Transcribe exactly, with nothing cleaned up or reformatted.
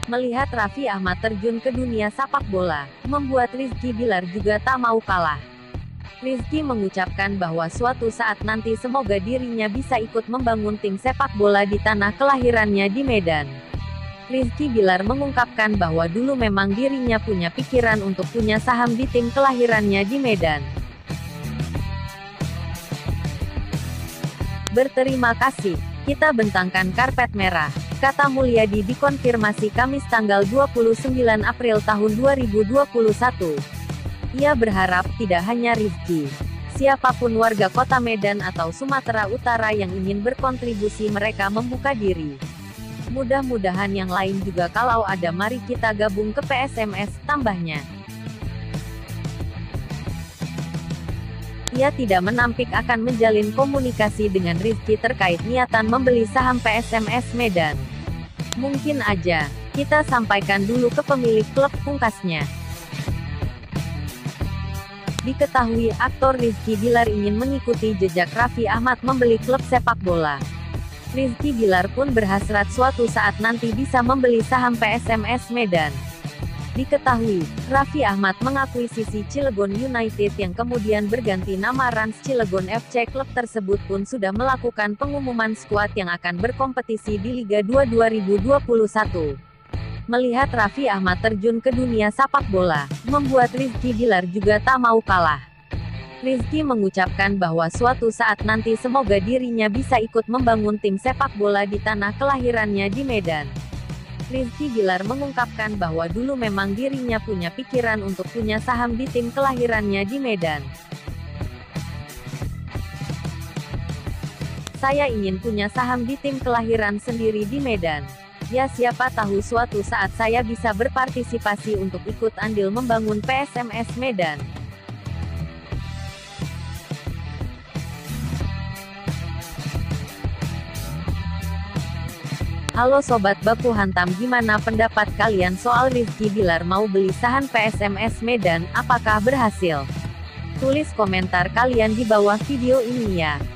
Melihat Raffi Ahmad terjun ke dunia sepak bola, membuat Rizky Bilar juga tak mau kalah. Rizky mengucapkan bahwa suatu saat nanti semoga dirinya bisa ikut membangun tim sepak bola di tanah kelahirannya di Medan. Rizky Bilar mengungkapkan bahwa dulu memang dirinya punya pikiran untuk punya saham di tim kelahirannya di Medan. Berterima kasih, kita bentangkan karpet merah, kata Mulyadi dikonfirmasi Kamis tanggal dua puluh sembilan April tahun dua ribu dua puluh satu. Ia berharap tidak hanya Rizky, siapapun warga kota Medan atau Sumatera Utara yang ingin berkontribusi mereka membuka diri. Mudah-mudahan yang lain juga kalau ada mari kita gabung ke P S M S, tambahnya. Ia tidak menampik akan menjalin komunikasi dengan Rizky terkait niatan membeli saham P S M S Medan. Mungkin aja, kita sampaikan dulu ke pemilik klub, pungkasnya. Diketahui aktor Rizky Bilar ingin mengikuti jejak Raffi Ahmad membeli klub sepak bola. Rizky Bilar pun berhasrat suatu saat nanti bisa membeli saham P S M S Medan. Diketahui, Raffi Ahmad mengakuisisi Cilegon United yang kemudian berganti nama Rans Cilegon F C. Klub tersebut pun sudah melakukan pengumuman skuad yang akan berkompetisi di Liga dua dua ribu dua puluh satu. Melihat Raffi Ahmad terjun ke dunia sepak bola, membuat Rizky Bilar juga tak mau kalah. Rizky mengucapkan bahwa suatu saat nanti semoga dirinya bisa ikut membangun tim sepak bola di tanah kelahirannya di Medan. Rizky Bilar mengungkapkan bahwa dulu memang dirinya punya pikiran untuk punya saham di tim kelahirannya di Medan. Saya ingin punya saham di tim kelahiran sendiri di Medan. Ya siapa tahu suatu saat saya bisa berpartisipasi untuk ikut andil membangun P S M S Medan. Halo Sobat Baku Hantam, gimana pendapat kalian soal Rizky Bilar mau beli saham P S M S Medan, apakah berhasil? Tulis komentar kalian di bawah video ini ya.